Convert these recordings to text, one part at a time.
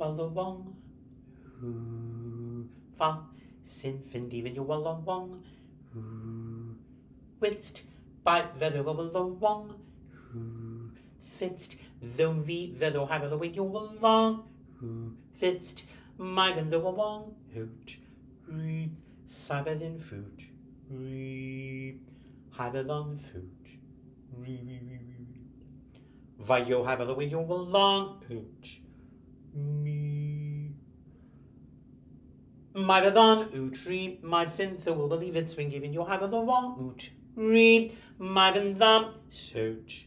Walla wong, who fa, sin fin diven you walla wong, who witst, by veather walla wong, who fitst, though vi veather have the way you along, who fitst, my van the wong, hoot, re, savethin foot, re, have a long foot, re, re, re, re. Vayo have the way you along, hoot, me. My vadon oot re, my fin so will believe it's been given you have the wrong oot re, my van thumb soot,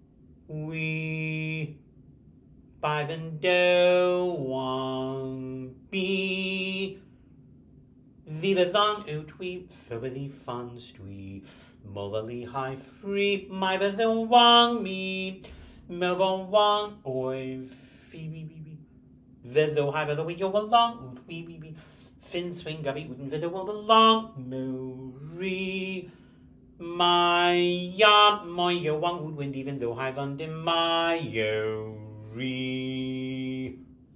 we by van do one be. Viva thon oot we, furtherly fun stwee, morally high free, my vadon wang me, melvon wang oi phoebe. Vedo have the way you along, oot wee. Fin swing gabby ooten vedo will belong, Mori. My ya, my yo wang oot wind even though I've under my yo re.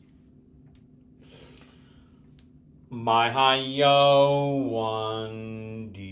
My hi yo one d.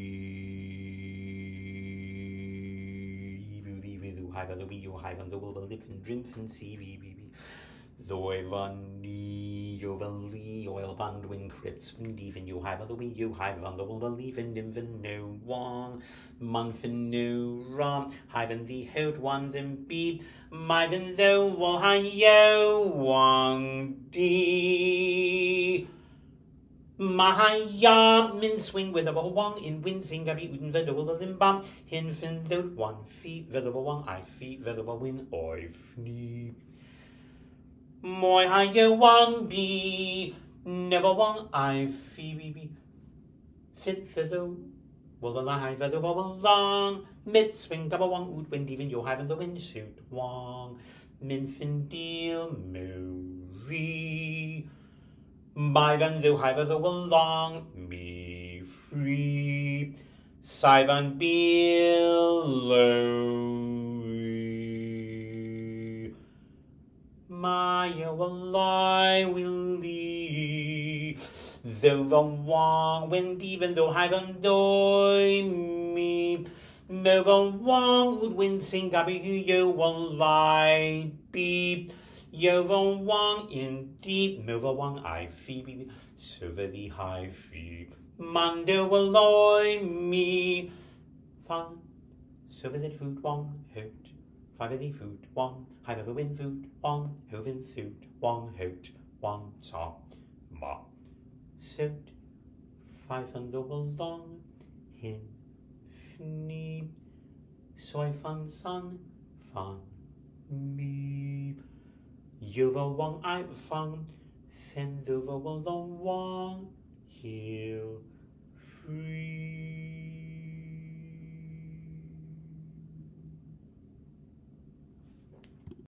Evil have the way you have on the will live and drink and see baby. Though I've ni overly oil band wing crits when even you have the way you have on the will believe in even no one month and no rum having the held one then be my then though will hi yo one d. My ya min swing with a wong in wincing gabby uden vedoble than bum hin fin though 1 feet vedoble one I feet vedoble win oi fnee. Moi hi yo wang be never wang I phoebe fit feather will the lie feather long mid swing gabba wang oot wind even you having the windsuit wang min fin deal Mary my van though have the long me free Sivan below my lie will leave though the wong wind even though I haven't doi me no the wong would win sing gabby who you will lie beep yo the wong in deep no the wong I phoebe so the high fee mando will lie me fun so the food wong hurt. Five the food, one, high the wind food, one, hoven suit, one, hoot, one, saw, ma, suit, 500 long, hin, fnee, soy fun sun, fun, me, yuva wong I fun, fen the long, one, heel.